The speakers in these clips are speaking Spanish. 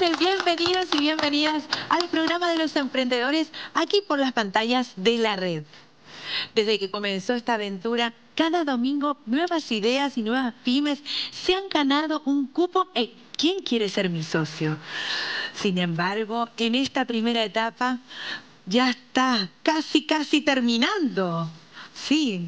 noches, bienvenidos y bienvenidas al programa de los emprendedores aquí por las pantallas de la red. Desde que comenzó esta aventura, cada domingo nuevas ideas y nuevas pymes se han ganado un cupo en ¿Quién quiere ser mi socio? Sin embargo, en esta primera etapa ya está casi terminando. Sí.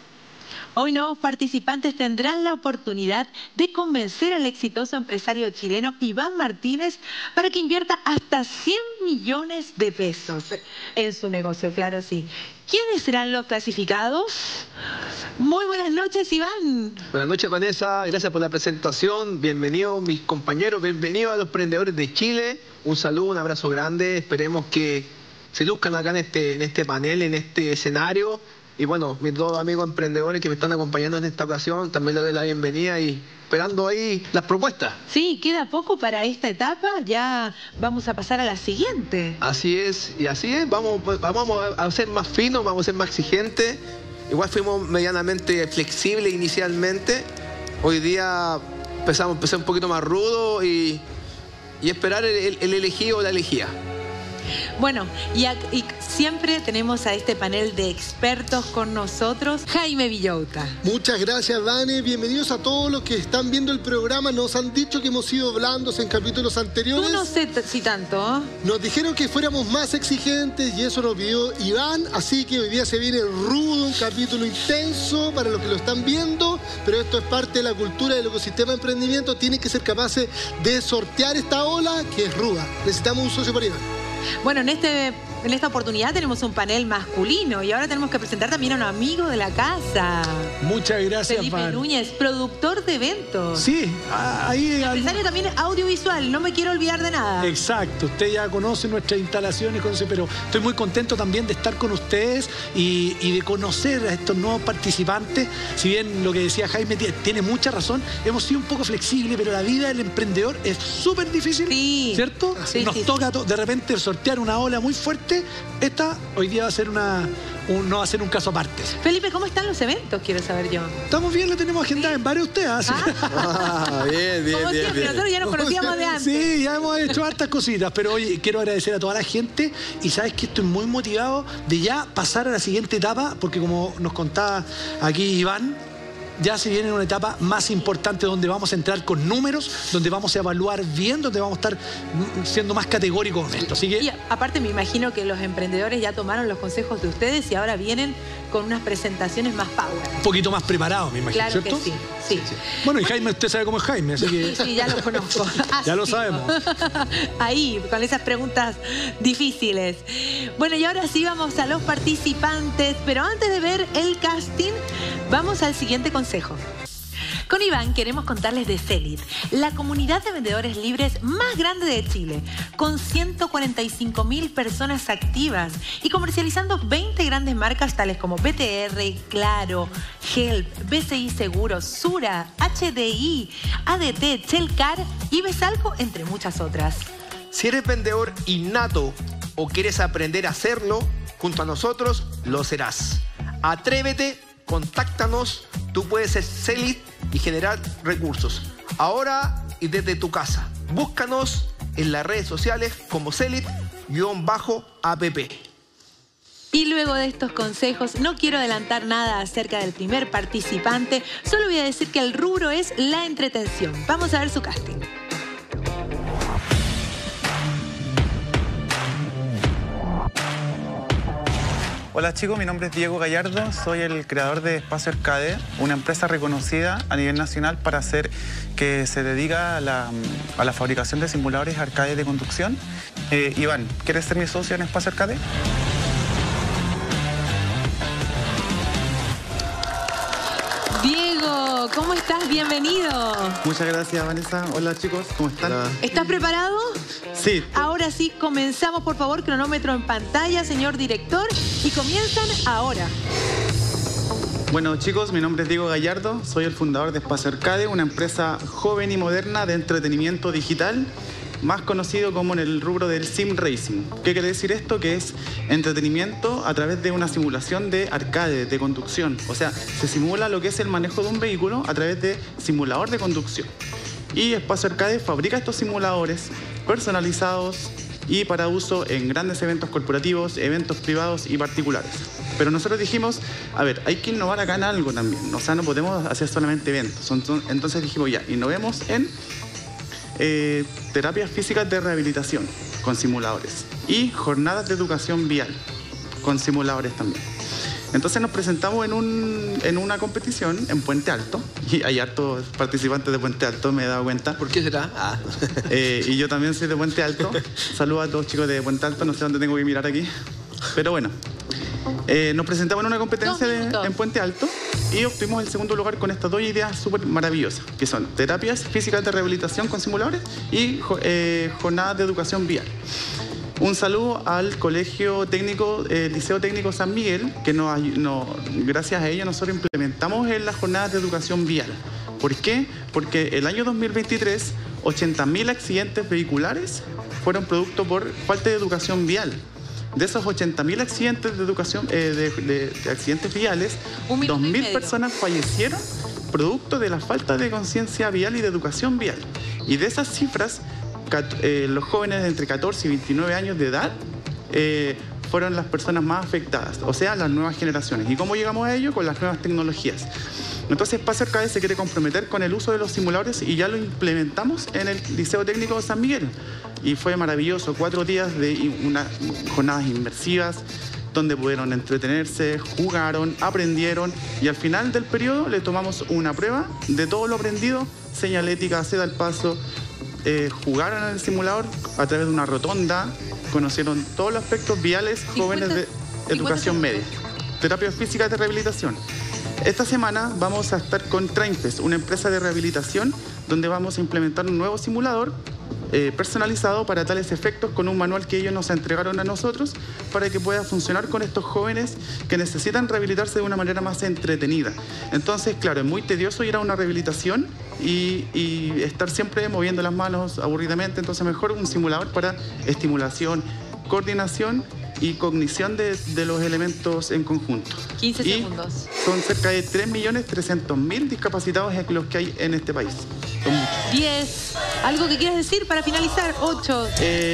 Hoy nuevos participantes tendrán la oportunidad de convencer al exitoso empresario chileno Iván Martínez para que invierta hasta 100 millones de pesos en su negocio, claro sí. ¿Quiénes serán los clasificados? Muy buenas noches, Iván. Buenas noches, Vanessa. Gracias por la presentación. Bienvenidos mis compañeros, bienvenidos a los emprendedores de Chile. Un saludo, un abrazo grande. Esperemos que se luzcan acá en este panel, en este escenario. Y bueno, mis dos amigos emprendedores que me están acompañando en esta ocasión, también les doy la bienvenida y esperando ahí las propuestas. Sí, queda poco para esta etapa, ya vamos a pasar a la siguiente. Así es, y así es, vamos a ser más finos, vamos a ser más exigentes. Igual fuimos medianamente flexibles inicialmente. Hoy día empezamos a ser un poquito más rudo y esperar el elegido o la elegida. Bueno, y siempre tenemos a este panel de expertos con nosotros, Jaime Villota. Muchas gracias, Dani. Bienvenidos a todos los que están viendo el programa. Nos han dicho que hemos sido blandos en capítulos anteriores. Tú no sé si tanto. Nos dijeron que fuéramos más exigentes y eso nos pidió Iván. Así que hoy día se viene rudo, un capítulo intenso para los que lo están viendo. Pero esto es parte de la cultura del ecosistema de emprendimiento. Tienen que ser capaces de sortear esta ola que es ruda. Necesitamos un socio para Iván. Bueno, en esta oportunidad tenemos un panel masculino y ahora tenemos que presentar también a un amigo de la casa. Muchas gracias, Felipe Núñez, productor de eventos. Sí, ahí... Empresario también audiovisual, no me quiero olvidar de nada. Exacto, usted ya conoce nuestras instalaciones, pero estoy muy contento también de estar con ustedes y de conocer a estos nuevos participantes. Si bien lo que decía Jaime tiene mucha razón, hemos sido un poco flexibles, pero la vida del emprendedor es súper difícil, sí, ¿cierto? Sí, Nos toca de repente sortear una ola muy fuerte. Esta hoy día va a ser no va a ser un caso aparte. Felipe, ¿cómo están los eventos? Quiero saber yo. Estamos bien, lo tenemos agendado en varios ustedes. Así. Bien. Nosotros ya nos conocíamos de antes. Sí, ya hemos hecho hartas cositas, pero hoy quiero agradecer a toda la gente y sabes que estoy muy motivado de ya pasar a la siguiente etapa, porque como nos contaba aquí Iván, ya se viene una etapa más importante donde vamos a entrar con números, donde vamos a evaluar bien, donde vamos a estar siendo más categóricos con esto. Así que... Y aparte me imagino que los emprendedores ya tomaron los consejos de ustedes y ahora vienen con unas presentaciones más power. Un poquito más preparados, me imagino, claro, ¿cierto? Que sí. Bueno, y Jaime, usted sabe cómo es Jaime, así que... Sí, ya lo conozco. Ya lo sabemos. Ahí, con esas preguntas difíciles. Bueno, y ahora sí vamos a los participantes, pero antes de ver el casting, vamos al siguiente consejo. Con Iván queremos contarles de Celit, la comunidad de vendedores libres más grande de Chile, con 145.000 personas activas y comercializando 20 grandes marcas tales como BTR, Claro, Help, BCI Seguros, Sura, HDI, ADT, Chelcar y Besalco, entre muchas otras. Si eres vendedor innato o quieres aprender a hacerlo, junto a nosotros lo serás. Atrévete, contáctanos, tú puedes ser Celit y generar recursos. Ahora y desde tu casa. Búscanos en las redes sociales como Celit_app. Y luego de estos consejos, no quiero adelantar nada acerca del primer participante, solo voy a decir que el rubro es la entretención. Vamos a ver su casting. Hola chicos, mi nombre es Diego Gallardo, soy el creador de Espacio Arcade, una empresa reconocida a nivel nacional que se dedica a la fabricación de simuladores arcade de conducción. Iván, ¿quieres ser mi socio en Espacio Arcade? Diego, ¿cómo estás? Bienvenido. Muchas gracias, Vanessa. Hola chicos, ¿cómo están? Hola. ¿Estás preparado? Sí. Ahora sí, comenzamos, por favor, cronómetro en pantalla, señor director, y comienzan ahora. Bueno chicos, mi nombre es Diego Gallardo, soy el fundador de Espacio Arcade, una empresa joven y moderna de entretenimiento digital, más conocido como en el rubro del sim racing. ¿Qué quiere decir esto? Que es entretenimiento a través de una simulación de arcade, de conducción. O sea, se simula lo que es el manejo de un vehículo a través de simulador de conducción. Y Espacio Arcade fabrica estos simuladores personalizados y para uso en grandes eventos corporativos, eventos privados y particulares. Pero nosotros dijimos, a ver, hay que innovar acá en algo también, o sea, no podemos hacer solamente eventos. Entonces dijimos, ya, innovemos en terapias físicas de rehabilitación con simuladores y jornadas de educación vial con simuladores también. Entonces nos presentamos en una competición en Puente Alto, y hay hartos participantes de Puente Alto, me he dado cuenta. ¿Por qué será? Y yo también soy de Puente Alto. Saludos a todos chicos de Puente Alto, no sé dónde tengo que mirar aquí. Pero bueno, nos presentamos en una competencia en Puente Alto y obtuvimos el segundo lugar con estas dos ideas súper maravillosas, que son terapias físicas de rehabilitación con simuladores y jornadas de educación vial. Un saludo al Colegio Técnico, Liceo Técnico San Miguel, que gracias a ellos nosotros implementamos en las jornadas de educación vial. ¿Por qué? Porque el año 2023, 80.000 accidentes vehiculares fueron producto por falta de educación vial. De esos 80.000 accidentes de educación, de accidentes viales, 2.000 personas fallecieron producto de la falta de conciencia vial y de educación vial. Y de esas cifras, los jóvenes de entre 14 y 29 años de edad fueron las personas más afectadas, o sea, las nuevas generaciones. ¿Y cómo llegamos a ello? Con las nuevas tecnologías. Entonces, PASERCADE se quiere comprometer con el uso de los simuladores y ya lo implementamos en el Liceo Técnico de San Miguel. Y fue maravilloso, 4 días de jornadas inmersivas, donde pudieron entretenerse, jugaron, aprendieron y al final del periodo le tomamos una prueba de todo lo aprendido, señalética, seda al paso. Jugaron en el simulador a través de una rotonda, conocieron todos los aspectos viales jóvenes de educación media, terapias físicas de rehabilitación. Esta semana vamos a estar con Trainfest, una empresa de rehabilitación, donde vamos a implementar un nuevo simulador personalizado para tales efectos, con un manual que ellos nos entregaron a nosotros para que pueda funcionar con estos jóvenes que necesitan rehabilitarse de una manera más entretenida. Entonces, claro, es muy tedioso ir a una rehabilitación y estar siempre moviendo las manos aburridamente, entonces mejor un simulador para estimulación, coordinación y cognición de los elementos en conjunto. 15 segundos. Son cerca de 3.300.000 discapacitados los que hay en este país. 10. ¿Algo que quieras decir para finalizar? 8.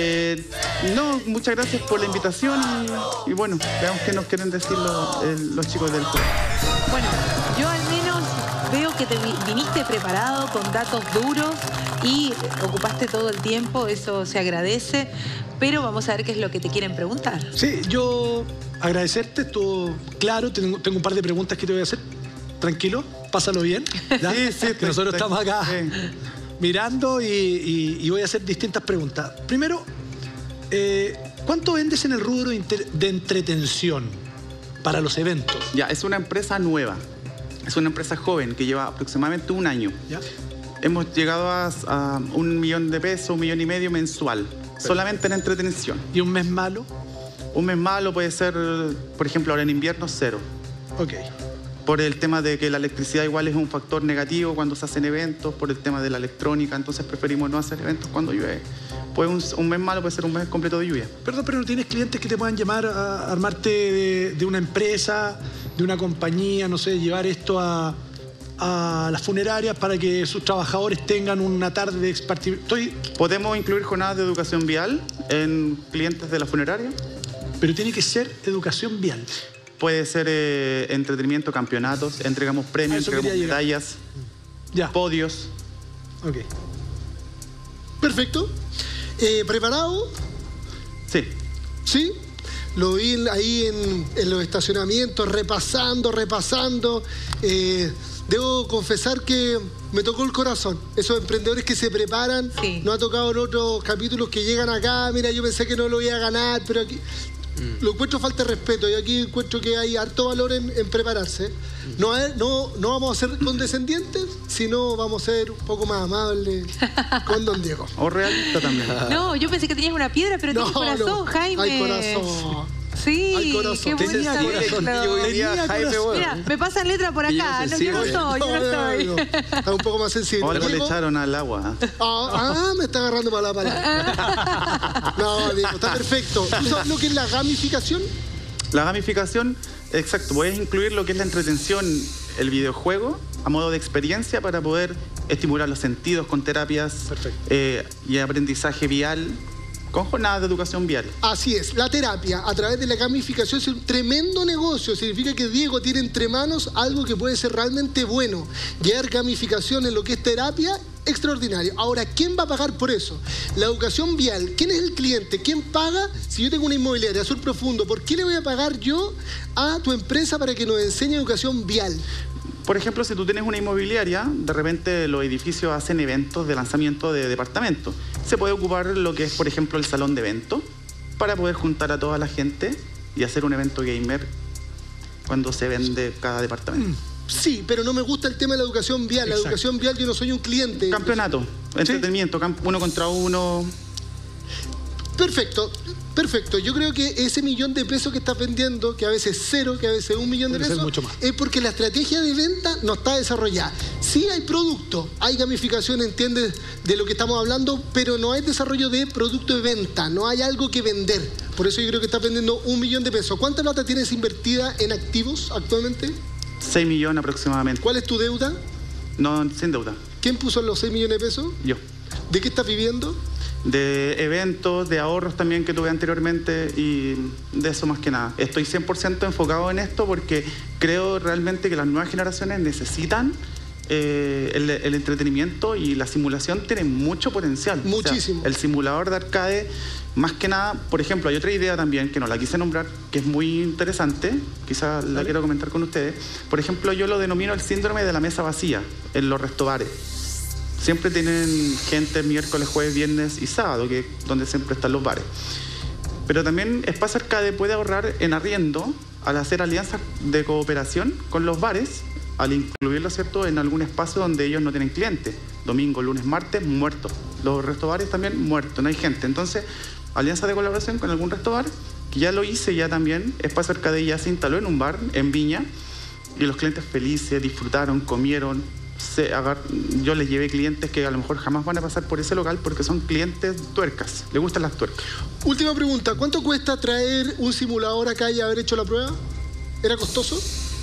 No, muchas gracias por la invitación y bueno, veamos qué nos quieren decir los chicos del club. Bueno, yo al menos veo que te viniste preparado con datos duros y ocupaste todo el tiempo, eso se agradece, pero vamos a ver qué es lo que te quieren preguntar. Sí, yo agradecerte, estuvo claro, tengo un par de preguntas que te voy a hacer. Tranquilo, pásalo bien. ¿Ya? Sí, que nosotros estamos acá mirando y voy a hacer distintas preguntas. Primero, ¿cuánto vendes en el rubro de entretención para los eventos? Ya, es una empresa nueva, es una empresa joven que lleva aproximadamente un año. ¿Ya? Hemos llegado a 1 millón de pesos, 1,5 millones mensual, solamente en entretención. ¿Y un mes malo? Un mes malo puede ser, por ejemplo, ahora en invierno, 0. Ok. Por el tema de que la electricidad igual es un factor negativo cuando se hacen eventos, por el tema de la electrónica, entonces preferimos no hacer eventos cuando llueve. Pues un mes malo puede ser un mes completo de lluvia. Perdón, pero ¿no tienes clientes que te puedan llamar a armarte de una empresa, de una compañía, no sé, llevar esto a las funerarias para que sus trabajadores tengan una tarde de expartir? Podemos incluir jornadas de educación vial en clientes de la funeraria. Pero tiene que ser educación vial. Puede ser entretenimiento, campeonatos, entregamos premios, entregamos medallas, podios. Ok. Perfecto. ¿Preparado? Sí. ¿Sí? Lo vi ahí en los estacionamientos, repasando. Debo confesar que me tocó el corazón. Esos emprendedores que se preparan, nos ha tocado en otros capítulos que llegan acá, mira, yo pensé que no lo iba a ganar, pero aquí... Lo encuentro falta de respeto y aquí encuentro que hay harto valor en prepararse. No vamos a ser condescendientes, sino vamos a ser un poco más amables con don Diego. O realista también. No, yo pensé que tenías una piedra, pero tienes corazón, Jaime. Hay corazón. Sí, hay corazón. Qué bonito. Mira, me pasan letra por acá. Yo no estoy. Está un poco más sensible. O algo le echaron al agua. Me está agarrando para la palabra. No, Diego, está perfecto. ¿Tú sabes lo que es la gamificación? La gamificación, exacto. Puedes incluir lo que es la entretención, el videojuego, a modo de experiencia para poder estimular los sentidos con terapias y aprendizaje vial, con jornadas de educación vial. Así es, la terapia a través de la gamificación es un tremendo negocio. Significa que Diego tiene entre manos algo que puede ser realmente bueno. Llevar gamificación en lo que es terapia, extraordinario. Ahora, ¿quién va a pagar por eso? La educación vial. ¿Quién es el cliente? ¿Quién paga? Si yo tengo una inmobiliaria, Sur Profundo, ¿por qué le voy a pagar yo a tu empresa para que nos enseñe educación vial? Por ejemplo, si tú tienes una inmobiliaria, de repente los edificios hacen eventos de lanzamiento de departamentos. Se puede ocupar lo que es, por ejemplo, el salón de eventos para poder juntar a toda la gente y hacer un evento gamer cuando se vende cada departamento. Sí, pero no me gusta el tema de la educación vial. La educación vial, yo no soy un cliente. Campeonato, entretenimiento, 1 contra 1. Perfecto, perfecto. Yo creo que ese $1.000.000 que estás vendiendo, que a veces cero, que a veces $1.000.000, mucho más. es porque la estrategia de venta no está desarrollada. Sí hay producto, hay gamificación, entiendes de lo que estamos hablando, pero no hay desarrollo de producto de venta, no hay algo que vender. Por eso yo creo que estás vendiendo $1.000.000. ¿Cuánta plata tienes invertida en activos actualmente? 6 millones aproximadamente. ¿Cuál es tu deuda? No, sin deuda. ¿Quién puso los $6 millones? Yo. ¿De qué estás viviendo? De eventos, de ahorros también que tuve anteriormente y de eso más que nada. Estoy 100% enfocado en esto porque creo realmente que las nuevas generaciones necesitan el entretenimiento y la simulación tiene mucho potencial. Muchísimo. O sea, el simulador de arcade, más que nada, por ejemplo, hay otra idea también que no la quise nombrar, que es muy interesante, quizás la quiero comentar con ustedes. Por ejemplo, yo lo denomino el síndrome de la mesa vacía en los restobares. Siempre tienen gente miércoles, jueves, viernes y sábado, que es donde siempre están los bares. Pero también Espacio Arcade puede ahorrar en arriendo al hacer alianzas de cooperación con los bares, al incluirlo, ¿cierto?, en algún espacio donde ellos no tienen clientes. Domingo, lunes, martes, muertos. Los restobares también muertos, no hay gente. Entonces, alianza de colaboración con algún restobar, que ya lo hice ya también. Espacio Arcade ya se instaló en un bar en Viña y los clientes felices, disfrutaron, comieron. Yo les llevé clientes que a lo mejor jamás van a pasar por ese local porque son clientes tuercas, les gustan las tuercas. Última pregunta, ¿cuánto cuesta traer un simulador acá y haber hecho la prueba? ¿Era costoso?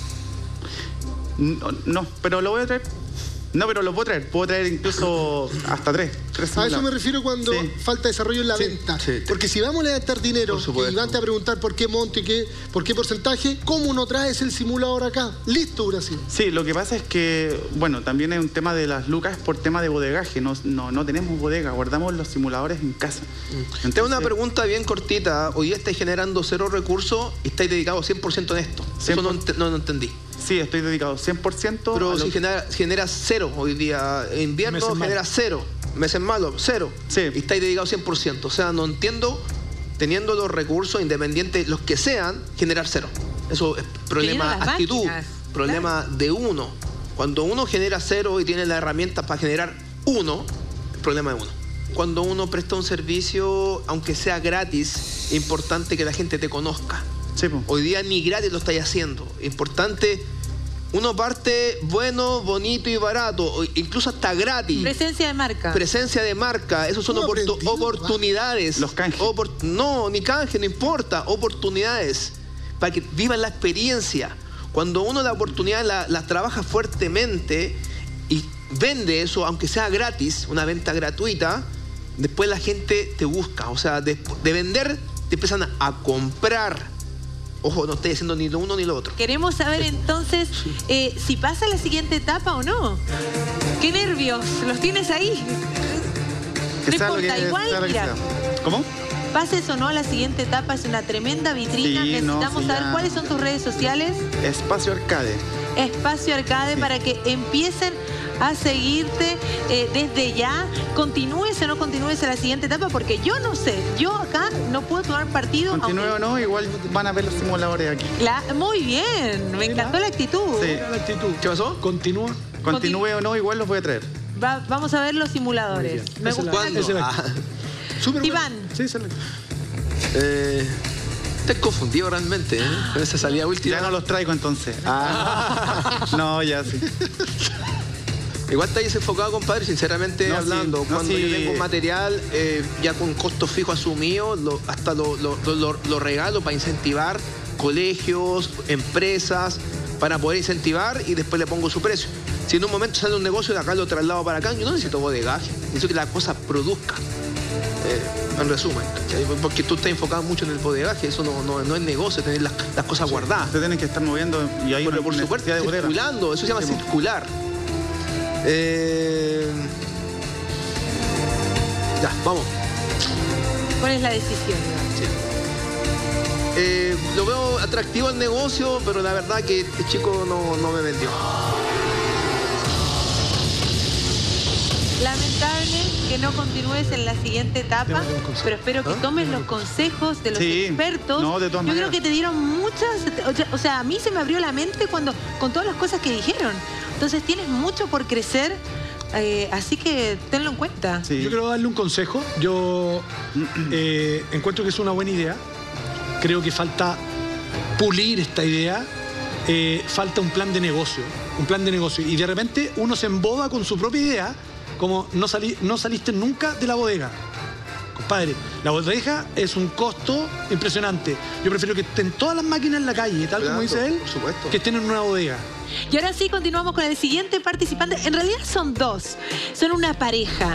No, pero lo voy a traer. No, pero lo puedo traer incluso hasta 3 A eso me refiero cuando falta desarrollo en la venta. Sí. Porque si vamos a levantar dinero y Iván te va a preguntar por qué monto y por qué porcentaje, ¿cómo no traes el simulador acá? Listo, Brasil. Sí, lo que pasa es que, bueno, también es un tema de las lucas por tema de bodegaje. No tenemos bodega, guardamos los simuladores en casa. Entonces, tengo una pregunta bien cortita. Hoy día estáis generando 0 recursos y estáis dedicados 100% en esto. Eso no entendí. Sí, estoy dedicado 100%. Pero si generas 0 hoy día, en invierno generas 0, meses malos, 0. Sí. Y estáis dedicados 100%. O sea, no entiendo, teniendo los recursos independientes, los que sean, generar 0. Eso es problema de actitud, problema de uno. Cuando uno genera 0 y tiene las herramientas para generar 1, el problema de uno. Cuando uno presta un servicio, aunque sea gratis, es importante que la gente te conozca. Sí, po. Hoy día ni gratis lo estáis haciendo. Importante, uno parte bueno, bonito y barato, incluso hasta gratis. Presencia de marca. Presencia de marca, esos son oportunidades. Los canjes. No, ni canje, no importa, oportunidades para que vivan la experiencia. Cuando uno la oportunidad la trabaja fuertemente y vende eso, aunque sea gratis, una venta gratuita, después la gente te busca. O sea, de vender, te empiezan a comprar. Ojo, no estoy diciendo ni lo uno ni lo otro. Queremos saber entonces si pasa la siguiente etapa o no. ¡Qué nervios! ¿Los tienes ahí? No importa, igual, mira. ¿Cómo? Pases o no a la siguiente etapa, es una tremenda vitrina. Sí, necesitamos saber cuáles son tus redes sociales. Espacio Arcade. Espacio Arcade, para que empiecen a seguirte desde ya. Continúes o no continúes a la siguiente etapa, porque yo no sé, yo acá no puedo tomar partido. Continúe o no, igual van a ver los simuladores aquí. Muy bien, me encantó la actitud. Sí. La actitud. ¿Qué pasó? Continúa. Continúe o no, igual los voy a traer. Vamos a ver los simuladores. Me gusta. ¿Cuándo? Iván. Sí, se la... Estoy confundido realmente, con esa salida última. Ya no los traigo entonces. No, ya sí. Igual estáis enfocado, compadre, sinceramente hablando. Cuando yo tengo un material ya con costo fijo asumido, hasta lo regalo para incentivar colegios, empresas, para poder incentivar y después le pongo su precio. Si en un momento sale un negocio de acá, lo traslado para acá, yo no necesito bodegaje, necesito que la cosa produzca. En resumen, ¿cachai? Porque tú estás enfocado mucho en el bodegaje, eso no es negocio, tener las cosas guardadas. Ustedes tienen que estar moviendo y ahí por supuesto, circulando, eso se llama circular. Ya, vamos. ¿Cuál es la decisión? Sí. Lo veo atractivo el negocio, pero la verdad que este chico no me vendió. Lamentable que no continúes en la siguiente etapa, pero espero que tomes los consejos de los expertos. No, de todas Yo maneras. creo que te dieron muchas, o sea, a mí se me abrió la mente con todas las cosas que dijeron. Entonces tienes mucho por crecer, así que tenlo en cuenta. Sí. Yo quiero darle un consejo. Yo encuentro que es una buena idea. Creo que falta pulir esta idea. Falta un plan de negocio. Y de repente uno se emboba con su propia idea, como no saliste nunca de la bodega. Compadre, la bodega es un costo impresionante. Yo prefiero que estén todas las máquinas en la calle, tal como dice él, por supuesto, que estén en una bodega. Y ahora sí, continuamos con el siguiente participante. En realidad son dos. Son una pareja.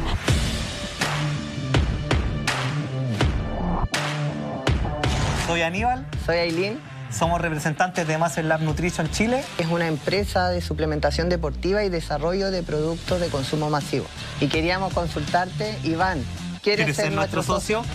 Soy Aníbal. Soy Ailín. Somos representantes de Master Lab Nutrition Chile. Es una empresa de suplementación deportiva y desarrollo de productos de consumo masivo. Y queríamos consultarte, Iván, ¿quieres ser nuestro socio?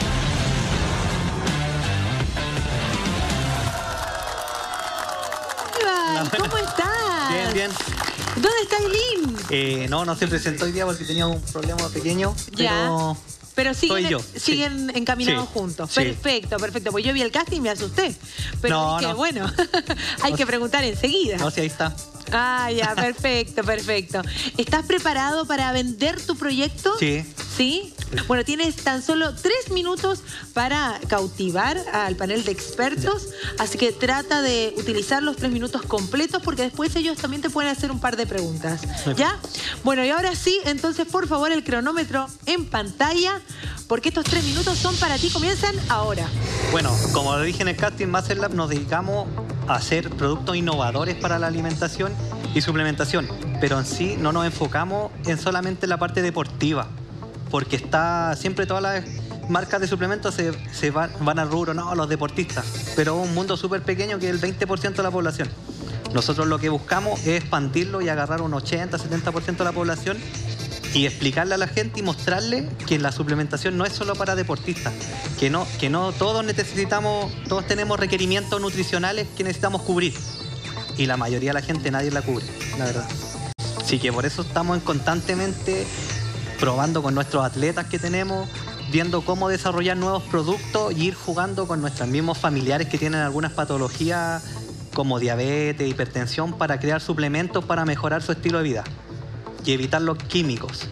Iván, ¿cómo estás? Bien, bien. ¿Dónde está Ailín? No se presentó hoy día porque tenía un problema pequeño, Ya. Pero soy yo, siguen encaminados Sí, juntos. sí. Perfecto. Pues yo vi el casting y me asusté. Pero dije, bueno, hay que preguntar enseguida. No, sí, ahí está. Ah, ya, perfecto. ¿Estás preparado para vender tu proyecto? Sí. ¿Sí? Bueno, tienes tan solo 3 minutos para cautivar al panel de expertos, así que trata de utilizar los 3 minutos completos porque después ellos también te pueden hacer un par de preguntas. ¿Ya? Bueno, y ahora sí, entonces por favor el cronómetro en pantalla, porque estos 3 minutos son para ti, comienzan ahora. Bueno, como lo dije en el casting, Master Lab nos dedicamos a hacer productos innovadores para la alimentación y suplementación, pero en sí no nos enfocamos en solamente la parte deportiva, porque siempre todas las marcas de suplementos se van al rubro, no, los deportistas, pero un mundo súper pequeño que es el 20% de la población. Nosotros lo que buscamos es expandirlo y agarrar un 80-70% de la población y explicarle a la gente y mostrarle que la suplementación no es solo para deportistas, que no todos tenemos requerimientos nutricionales que necesitamos cubrir. Y la mayoría de la gente nadie la cubre, la verdad. Así que por eso estamos constantemente probando con nuestros atletas que tenemos, viendo cómo desarrollar nuevos productos y ir jugando con nuestros mismos familiares que tienen algunas patologías como diabetes, hipertensión, para crear suplementos para mejorar su estilo de vida y evitar los químicos.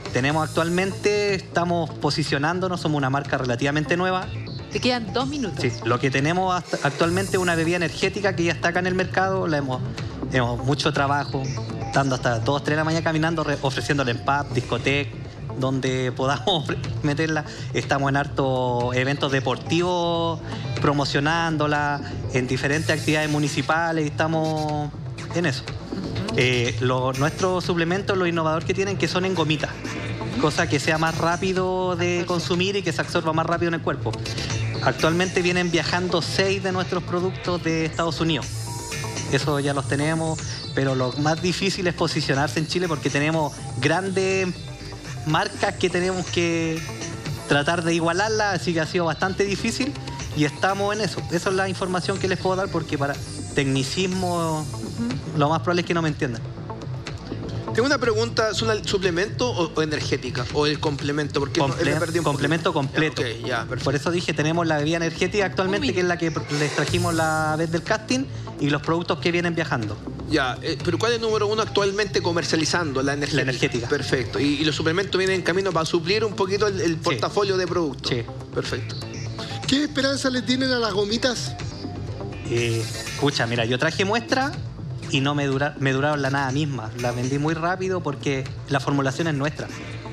Estamos posicionándonos, somos una marca relativamente nueva. Te quedan 2 minutos. Sí, lo que tenemos actualmente es una bebida energética que ya está acá en el mercado, hemos mucho trabajo, estando hasta 2, 3 de la mañana caminando, ofreciéndole en pub, discoteca, donde podamos meterla. Estamos en hartos eventos deportivos, promocionándola, en diferentes actividades municipales, y estamos en eso. Nuestros suplementos, lo innovador que tienen, que son en gomitas, cosa que sea más rápido de consumir y que se absorba más rápido en el cuerpo. Actualmente vienen viajando 6 de nuestros productos de Estados Unidos. Eso ya los tenemos, pero lo más difícil es posicionarse en Chile porque tenemos grandes marcas que tenemos que tratar de igualarlas, así que ha sido bastante difícil y estamos en eso. Esa es la información que les puedo dar porque para tecnicismo lo más probable es que no me entiendan. Tengo una pregunta, ¿es un suplemento o energética? ¿O el complemento? Porque me perdí un complemento poquito. completo. Ya, ya, perfecto. Por eso dije, tenemos la bebida energética actualmente, que es la que les trajimos la vez del casting, y los productos que vienen viajando. Ya, pero ¿cuál es el número 1 actualmente comercializando? La energética. La energética. Perfecto. Y los suplementos vienen en camino para suplir un poquito el portafolio de productos. Sí. Perfecto. ¿Qué esperanza le tienen a las gomitas? Escucha, mira, yo traje muestra y no me duraron la nada misma. La vendí muy rápido porque la formulación es nuestra.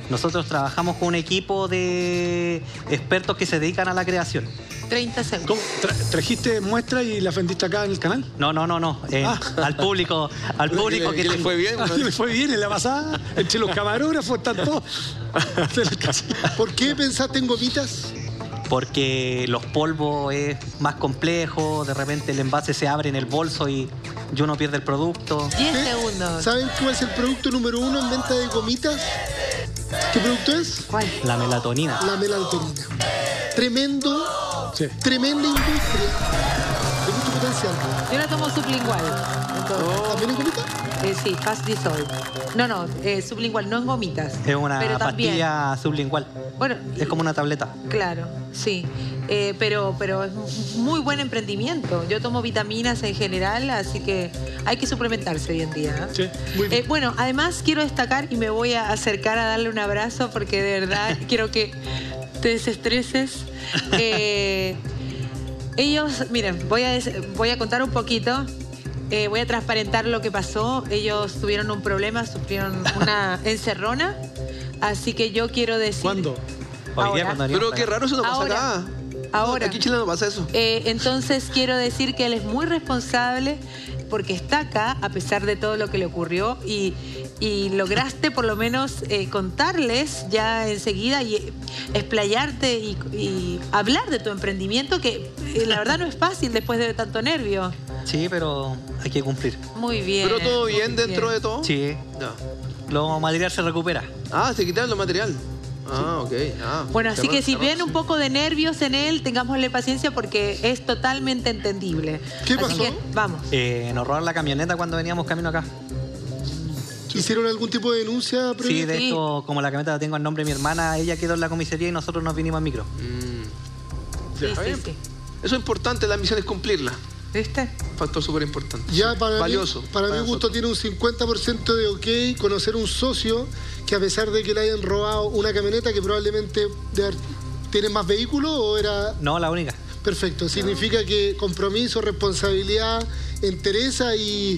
Nosotros trabajamos con un equipo de expertos que se dedican a la creación. 30 segundos. ¿Cómo? ¿Trajiste muestra y la vendiste acá en el canal? No. Al público que le fue bien. Ah, le fue bien en la pasada. Entre los camarógrafos están todos. ¿Por qué pensaste en gomitas? Porque los polvos es más complejo, de repente el envase se abre en el bolso y uno pierde el producto. 10 segundos. ¿Saben cuál es el producto número 1 en venta de gomitas? ¿Qué producto es? ¿Cuál? La melatonina. La melatonina. Tremenda industria de mucho potencial. Yo la tomo sublingual. ¿También en gomita? Sí, fast dissolve. No, sublingual, no en gomitas. Es una pero también, pastilla sublingual. bueno, Es como una tableta. Claro, sí. Pero es un muy buen emprendimiento. Yo tomo vitaminas en general, así que hay que suplementarse hoy en día. Sí, muy bien. Bueno, además quiero destacar y me voy a acercar a darle un abrazo porque de verdad quiero que te desestreses. Ellos, miren, voy a contar un poquito. Voy a transparentar lo que pasó. Ellos tuvieron un problema, sufrieron una encerrona. Así que yo quiero decir... ¿Cuándo? Hoy día cuando Pero qué raro, eso no pasa acá. Ahora. Aquí en Chile no pasa eso. Entonces quiero decir que él es muy responsable porque está acá a pesar de todo lo que le ocurrió y lograste por lo menos contarles ya enseguida y explayarte y hablar de tu emprendimiento que la verdad no es fácil después de tanto nervio. Sí, pero hay que cumplir. Muy bien. ¿Pero todo bien muy dentro de todo? Sí. Ya. Lo material se recupera. Ah, se quitaron lo material. Ah, ok. Bueno, así que si ven un poco de nervios en él, tengámosle paciencia porque es totalmente entendible. ¿Qué Así pasó? que, vamos. Nos robaron la camioneta cuando veníamos camino acá. ¿Hicieron algún tipo de denuncia Sí, previa? de hecho, como la camioneta la tengo en nombre de mi hermana, ella quedó en la comisaría y nosotros nos vinimos en micro. Sí, Está bien. sí. Eso es importante, la misión es cumplirla. ¿Viste? Factor súper importante. Ya para valioso. mí, para mi gusto tiene un 50% de ok conocer un socio que a pesar de que le hayan robado una camioneta que probablemente tiene más vehículos o era... No, la única. Perfecto, significa que compromiso, responsabilidad, entereza y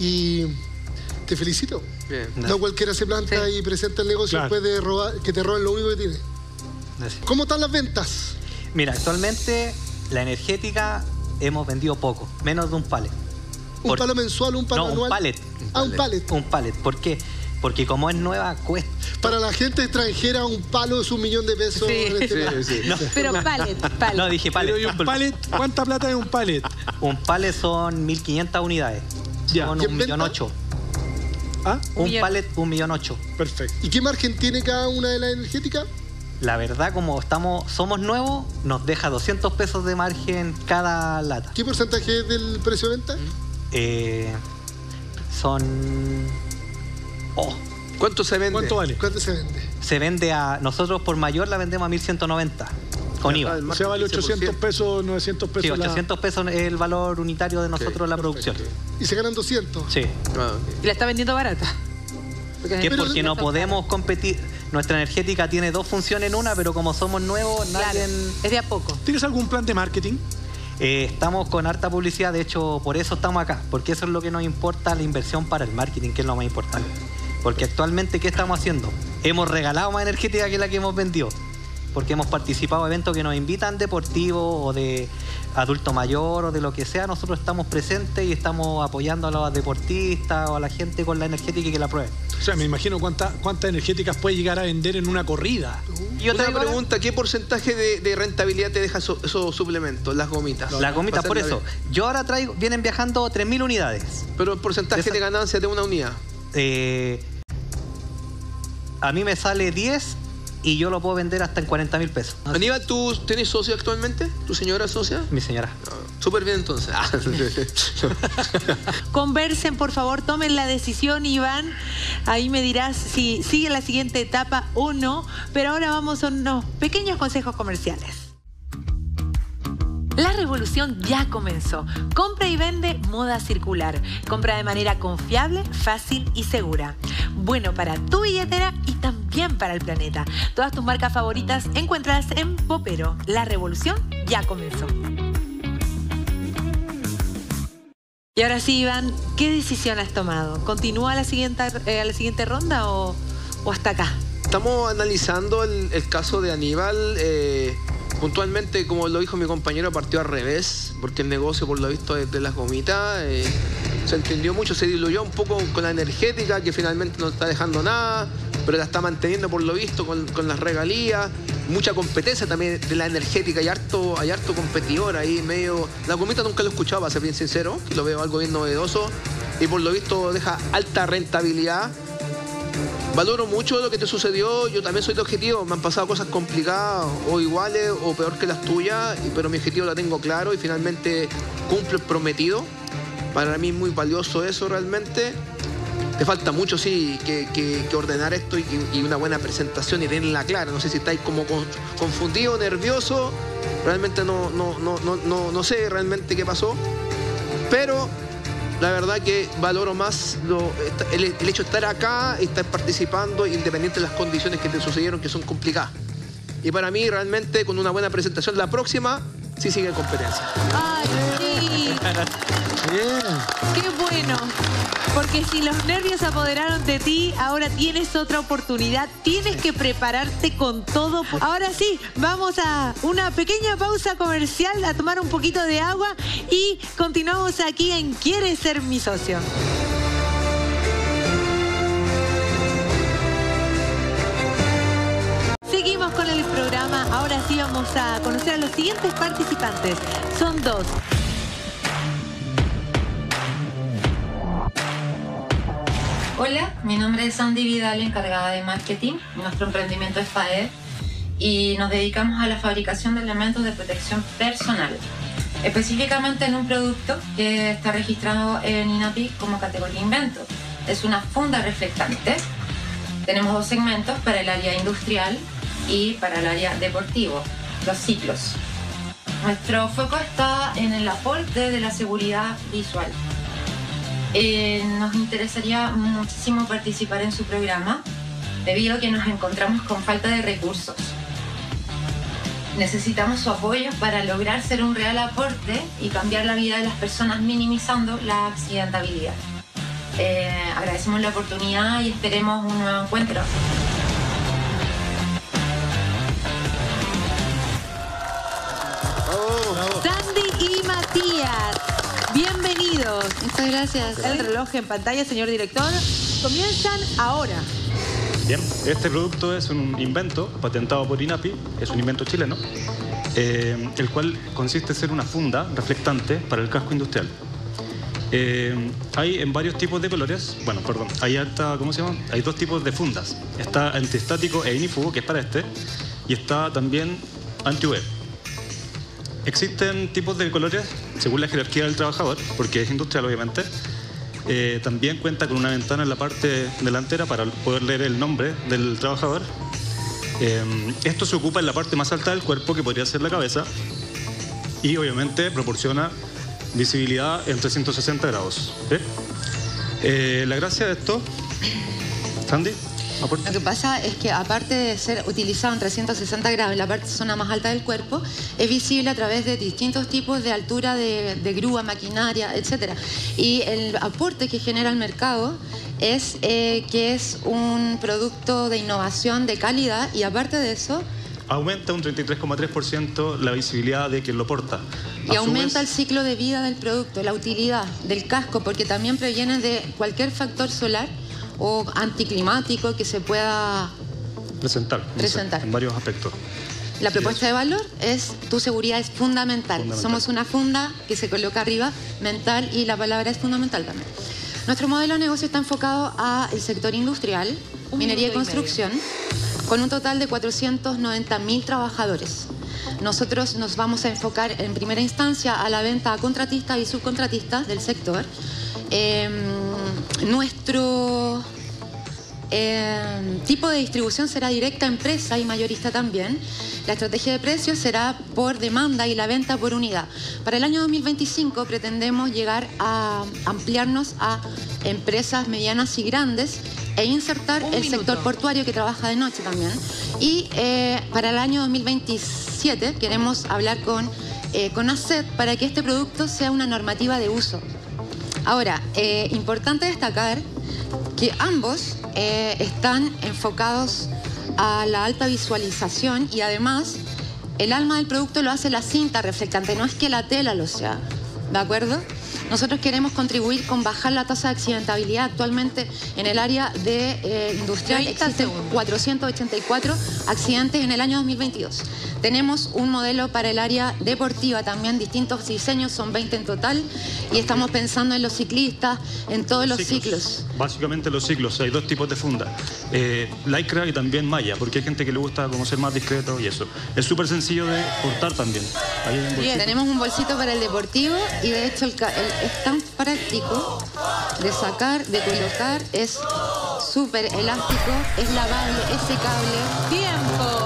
te felicito. Bien. No cualquiera se planta y presenta el negocio Claro. después de robar, que te roben lo único que tiene. Gracias. ¿Cómo están las ventas? Mira, actualmente la energética hemos vendido poco, menos de un pallet. ¿Un palo mensual, un palo No, anual? un pallet. Ah, un pallet. Un pallet. ¿Por qué? Porque como es nueva, cuesta. Para la gente extranjera, un palo es $1.000.000 Sí. en este país. Sí. No, Pero pallet. no dije pallet. Pero ¿y un pallet? ¿Cuánta plata es un pallet? Un pallet son 1.500 unidades. Ya. Son ¿Y en 1.800.000. ¿Ah? Un millón. pallet, 1.800.000. Perfecto. ¿Y qué margen tiene cada una de las energéticas? La verdad, como somos nuevos, nos deja 200 pesos de margen cada lata. ¿Qué porcentaje es del precio de venta? Son... ¿Cuánto se vende? ¿Cuánto vale? ¿Cuánto se vende? Se vende a... Nosotros por mayor la vendemos a 1.190 con IVA. O sea, vale 800 pesos, 900 pesos. Sí, 800 pesos es el valor unitario de nosotros la producción. Y se ganan 200. Sí. Y la está vendiendo barata. Que es porque no podemos competir. Nuestra energética tiene dos funciones en una, pero como somos nuevos, Claro, nadie... es de a poco. ¿Tienes algún plan de marketing? Estamos con harta publicidad, de hecho, por eso estamos acá. Porque eso es lo que nos importa, la inversión para el marketing, que es lo más importante. Porque actualmente, ¿qué estamos haciendo? Hemos regalado más energética que la que hemos vendido. Porque hemos participado en eventos que nos invitan deportivos o de adulto mayor o de lo que sea. Nosotros estamos presentes y estamos apoyando a los deportistas o a la gente con la energética y que la prueben. O sea, me imagino cuántas energéticas puede llegar a vender en una corrida. Y yo te Una digo, pregunta, ¿qué porcentaje de rentabilidad te deja esos suplementos, las gomitas? la gomita, Para por hacerla eso. bien. Yo ahora vienen viajando 3.000 unidades. Pero el porcentaje de ganancia de una unidad. A mí me sale 10 y yo lo puedo vender hasta en 40.000 pesos. Aníbal, ¿tú tienes socio actualmente? ¿Tu señora socia? Mi señora. Súper bien entonces. Conversen, por favor, tomen la decisión, Iván. Ahí me dirás si sigue la siguiente etapa o no. Pero ahora vamos a unos pequeños consejos comerciales. La revolución ya comenzó. Compra y vende moda circular. Compra de manera confiable, fácil y segura. Bueno para tu billetera y también para el planeta. Todas tus marcas favoritas encuentras en Popero. La revolución ya comenzó. Y ahora sí, Iván, ¿qué decisión has tomado? ¿Continúa a la siguiente ronda o hasta acá? Estamos analizando el caso de Aníbal. Puntualmente, como lo dijo mi compañero, partió al revés, porque el negocio, por lo visto, de las gomitas se entendió mucho, se diluyó un poco con la energética, que finalmente no está dejando nada, pero la está manteniendo, por lo visto, con las regalías. Mucha competencia también de la energética, hay harto competidor ahí medio. La gomita nunca lo he escuchado, para ser bien sincero, que lo veo algo bien novedoso, y por lo visto deja alta rentabilidad. Valoro mucho lo que te sucedió, yo también soy de objetivo, me han pasado cosas complicadas o iguales o peor que las tuyas, pero mi objetivo lo tengo claro y finalmente cumplo el prometido. Para mí es muy valioso eso realmente. Te falta mucho, sí, que ordenar esto y una buena presentación y tenerla clara. No sé si estáis como confundido, nervioso, realmente no sé realmente qué pasó, pero la verdad que valoro más el hecho de estar acá y estar participando independiente de las condiciones que te sucedieron, que son complicadas. Y para mí, realmente, con una buena presentación, la próxima sí sigue en competencia. ¡Ay, sí! Bien. ¡Qué bueno! Porque si los nervios se apoderaron de ti, ahora tienes otra oportunidad. Tienes que prepararte con todo. Ahora sí, vamos a una pequeña pausa comercial, a tomar un poquito de agua y continuamos aquí en ¿Quieres ser mi socio? Seguimos con el programa. Ahora sí vamos a conocer a los siguientes participantes. Son dos. Hola, mi nombre es Sandy Vidal, encargada de marketing. Nuestro emprendimiento es FAED y nos dedicamos a la fabricación de elementos de protección personal, específicamente en un producto que está registrado en INAPI como categoría invento. Es una funda reflectante. Tenemos dos segmentos, para el área industrial y para el área deportivo, los ciclos. Nuestro foco está en el aporte de la seguridad visual. Nos interesaría muchísimo participar en su programa debido a que nos encontramos con falta de recursos. Necesitamos su apoyo para lograr ser un real aporte y cambiar la vida de las personas minimizando la accidentabilidad. Agradecemos la oportunidad y esperemos un nuevo encuentro. Sandy y Matías, bienvenidos. Muchas gracias. El reloj en pantalla, señor director. Comienzan ahora. Bien, este producto es un invento patentado por INAPI, es un invento chileno, el cual consiste en ser una funda reflectante para el casco industrial. Hay en varios tipos de colores, hay dos tipos de fundas. Está antiestático e ignífugo, que es para este, y está también anti-UV. Existen tipos de colores según la jerarquía del trabajador, porque es industrial obviamente. También cuenta con una ventana en la parte delantera para poder leer el nombre del trabajador. Esto se ocupa en la parte más alta del cuerpo, que podría ser la cabeza, y obviamente proporciona visibilidad en 360 grados. La gracia de esto, Sandy, aporta. Lo que pasa es que aparte de ser utilizado en 360 grados en la parte zona más alta del cuerpo, es visible a través de distintos tipos de altura de grúa, maquinaria, etc. Y el aporte que genera el mercado es que es un producto de innovación de calidad, y aparte de eso aumenta un 33,3% la visibilidad de quien lo porta. Y aumenta el ciclo de vida del producto, la utilidad del casco, porque también previene de cualquier factor solar o anticlimático que se pueda presentar. En varios aspectos. La propuesta de valor es: tu seguridad es fundamental. Somos una funda que se coloca arriba, mental, y la palabra es fundamental también. Nuestro modelo de negocio está enfocado al sector industrial, minería y construcción, con un total de 490.000 trabajadores. Nosotros nos vamos a enfocar en primera instancia a la venta a contratistas y subcontratistas del sector. Nuestro tipo de distribución será directa a empresa y mayorista también. La estrategia de precios será por demanda y la venta por unidad. Para el año 2025 pretendemos llegar a ampliarnos a empresas medianas y grandes e insertar el sector portuario, que trabaja de noche también. Y para el año 2027 queremos hablar con ACET para que este producto sea una normativa de uso. Ahora, importante destacar que ambos están enfocados a la alta visualización y además el alma del producto lo hace la cinta reflectante, no es que la tela lo sea, ¿de acuerdo? Nosotros queremos contribuir con bajar la tasa de accidentabilidad. Actualmente en el área de industrial existen 484 accidentes en el año 2022. Tenemos un modelo para el área deportiva también, distintos diseños, son 20 en total, y estamos pensando en los ciclistas, en todos los ciclos. Básicamente los ciclos, hay dos tipos de funda, lycra y también malla, porque hay gente que le gusta como ser más discreto y eso. Es súper sencillo de portar también. Bien, tenemos un bolsito para el deportivo y de hecho es tan práctico de sacar, de colocar, es súper elástico, es lavable, es secable. ¡Tiempo!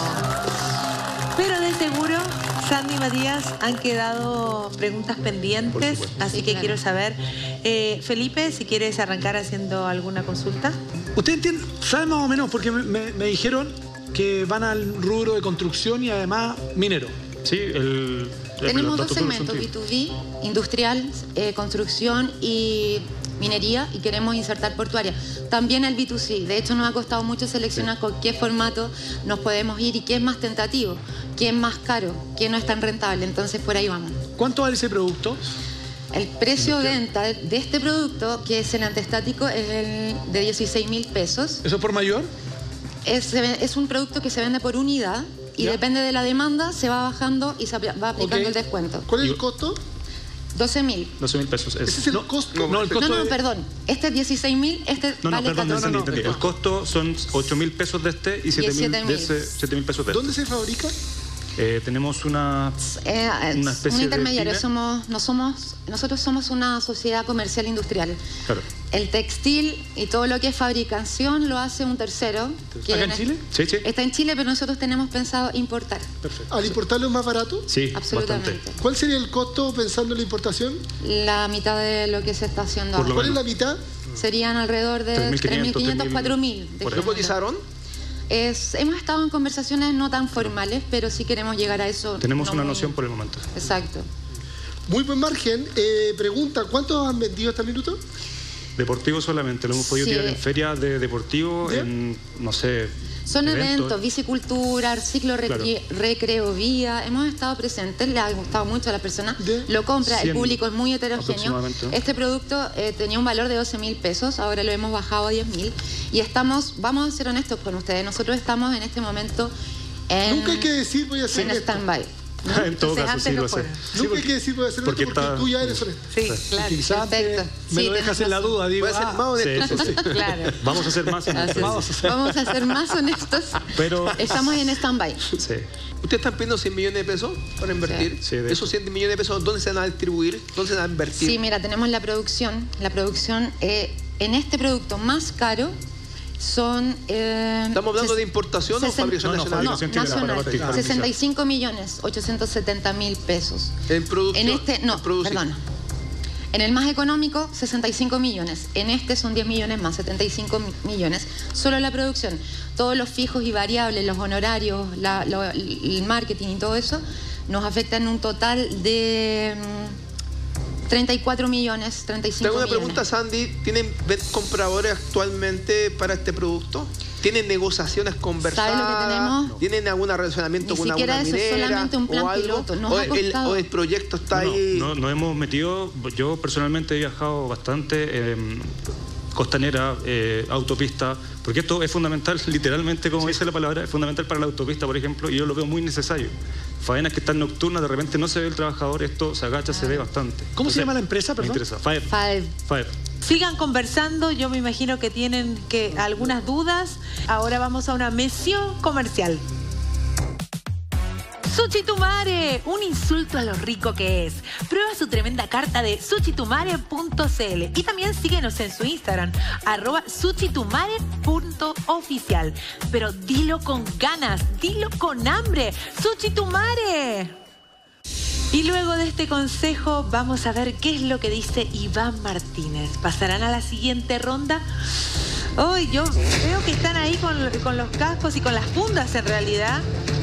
Pero de seguro, Sandy y Matías, han quedado preguntas pendientes, así Sí, que claro. quiero saber. Felipe, si quieres arrancar haciendo alguna consulta. ¿Usted entiende? ¿Sabe más o menos? Porque me dijeron que van al rubro de construcción y además minero. Sí, Tenemos los dos datos segmentos, son B2B, industrial, construcción y minería, y queremos insertar portuaria. También el B2C. De hecho, nos ha costado mucho seleccionar con qué formato nos podemos ir y qué es más tentativo, qué es más caro, qué no es tan rentable. Entonces, por ahí vamos. ¿Cuánto vale ese producto? El precio de venta de este producto, que es el antestático, es el de 16.000 pesos. ¿Eso es por mayor? Es un producto que se vende por unidad y depende de la demanda, se va bajando y se va aplicando el descuento. ¿Cuál es el costo? 12.000. 12.000 pesos. ¿Ese es el costo? No, el costo No, perdón. Este es 16.000, este vale perdón, 14.000. entendí. El costo son 8.000 pesos de este y 7.000 de ese, 7.000 pesos de este. ¿Dónde se fabrica? Tenemos una especie un de intermediario. pyme. Nosotros somos una sociedad comercial industrial. Claro. El textil y todo lo que es fabricación lo hace un tercero. ¿Acá en Chile? Sí, sí. Está en Chile, pero nosotros tenemos pensado importar. Perfecto. ¿Al importarlo es más barato? Sí, Absolutamente. bastante. ¿Cuál sería el costo pensando en la importación? La mitad de lo que se está haciendo Por lo ahora. ¿Cuál es la mitad? Serían alrededor de 3.500, 4.000. ¿Lo cotizaron? Hemos estado en conversaciones no tan formales, pero sí queremos llegar a eso. Tenemos no una muy- noción por el momento. Exacto. Muy buen margen. Pregunta, ¿cuántos han vendido hasta el minuto? Deportivo solamente, lo hemos podido Sí. tirar en ferias de deportivo, ¿Ya? en, no sé... Son eventos, bicicultura, ciclo Claro. recreo vía. Hemos estado presentes, le ha gustado mucho a las personas. ¿Ya? Lo compra, el 100 público es muy heterogéneo. aproximadamente. Este producto tenía un valor de 12.000 pesos, ahora lo hemos bajado a 10.000. Y vamos a ser honestos con ustedes, nosotros estamos en este momento en, Nunca hay que decir voy a hacer en esto. stand-by. En todo Entonces, caso, antes sí no lo sé. fuera. Nunca hay que decir voy a hacer porque esto porque está- tú ya eres honesto. Sí, claro. Quizás Perfecto. me Sí, lo dejas tenés en la razón. duda, digo. Voy a ser más honesto. Sí, sí, sí. Claro. Vamos a ser más Así es. honestos. Vamos a ser más honestos. Pero- Estamos en stand-by. Sí. ¿Ustedes están pidiendo 100 millones de pesos para invertir? Sí, de Esos 100 millones de pesos, ¿dónde se van a distribuir? ¿Dónde se van a invertir? Sí, mira, tenemos la producción. La producción en este producto más caro son... ¿Estamos hablando de importación o fabricación No, nacional? fabricación chilena, nacional. para partir. 65.870.000 pesos. En producción. En este, no, en producir. perdón. En el más económico, 65 millones. En este son 10 millones más, 75 millones. Solo la producción. Todos los fijos y variables, los honorarios, el marketing y todo eso, nos afectan un total de 34 millones, 35 Te hago una millones. pregunta, Sandy. ¿Tienen compradores actualmente para este producto? ¿Tienen negociaciones conversadas? ¿Sabes lo que tenemos? ¿Tienen algún relacionamiento Ni con siquiera alguna eso, minera solamente un plan o algo? piloto. Nos o, ha costado. o el proyecto está ahí... No hemos metido, yo personalmente he viajado bastante, costanera, autopista, porque esto es fundamental, literalmente, como dice la palabra, es fundamental para la autopista, por ejemplo, y yo lo veo muy necesario. Faenas que están nocturnas, de repente no se ve el trabajador, esto se agacha, se ve bastante. ¿Cómo se llama la empresa, perdón? Me interesa. Faer. Five. Sigan conversando, yo me imagino que tienen algunas dudas. Ahora vamos a una mención comercial. Suchitumare, un insulto a lo rico que es. Prueba su tremenda carta de suchitumare.cl y también síguenos en su Instagram, @suchitumare.oficial. Pero dilo con ganas, dilo con hambre. ¡Suchitumare! Y luego de este consejo vamos a ver qué es lo que dice Iván Martínez. ¿Pasarán a la siguiente ronda? Hoy yo veo que están ahí con los cascos y con las fundas en realidad.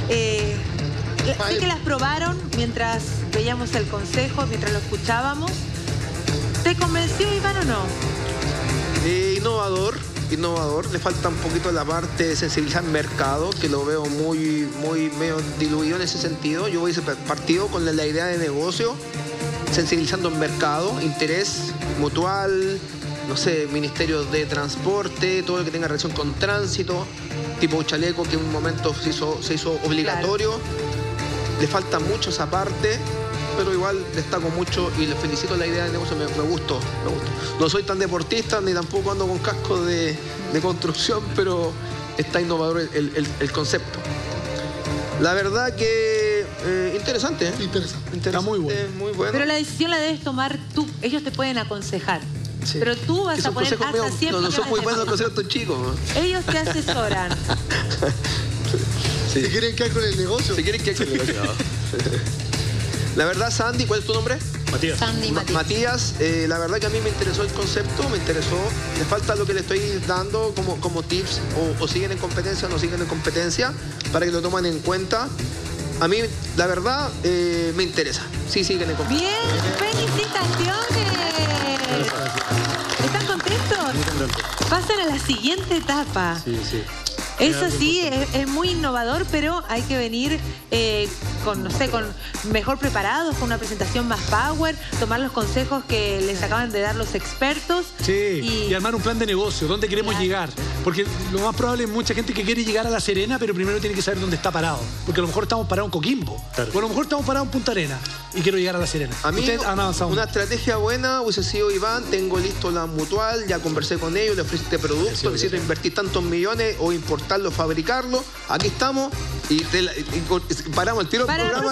Sé que las probaron mientras veíamos el consejo, mientras lo escuchábamos. ¿Te convenció, Iván, o no? Innovador, innovador. Le falta un poquito la parte de sensibilizar mercado, que lo veo muy medio diluido en ese sentido. Yo hubiese partido con la idea de negocio, sensibilizando el mercado, interés mutual, no sé, Ministerio de Transporte, todo lo que tenga relación con tránsito, tipo chaleco, que en un momento se hizo obligatorio. Claro. Le falta mucho esa parte, pero igual destaco mucho y le felicito la idea de negocio, me gustó. No soy tan deportista ni tampoco ando con casco de construcción, pero está innovador el concepto. La verdad que interesante, ¿eh? Interesante. Está muy bueno. Pero la decisión la debes tomar tú, ellos te pueden aconsejar. Sí. Pero tú vas a poner hasta siempre. No son muy buenos consejos estos chicos, ¿no? Ellos te asesoran. Sí. ¿Se quieren quedar con el negocio? Se quieren quedar con el negocio. La verdad, Sandy, ¿cuál es tu nombre? Matías. Sandy Matías, la verdad que a mí me interesó el concepto, me interesó. Le falta lo que le estoy dando como tips, o siguen en competencia o no siguen en competencia, para que lo tomen en cuenta. A mí, la verdad, me interesa. Sí, siguen en competencia. Bien, felicitaciones. ¿Están contentos? Muy contentos. Pasan a la siguiente etapa. Sí. Eso sí, es muy innovador, pero hay que venir con mejor preparados, con una presentación más power, tomar los consejos que les acaban de dar los expertos. Sí, y armar un plan de negocio, dónde queremos llegar. Porque lo más probable es mucha gente que quiere llegar a La Serena, pero primero tiene que saber dónde está parado. Porque a lo mejor estamos parados en Coquimbo, claro. O a lo mejor estamos parados en Punta Arenas y quiero llegar a La Serena. A mí, una estrategia buena hubiese sido, Iván, tengo listo la mutual, ya conversé con ellos, le ofrecí este producto, necesito invertir tantos millones o importarlo, fabricarlo. Aquí estamos y paramos el tiro del programa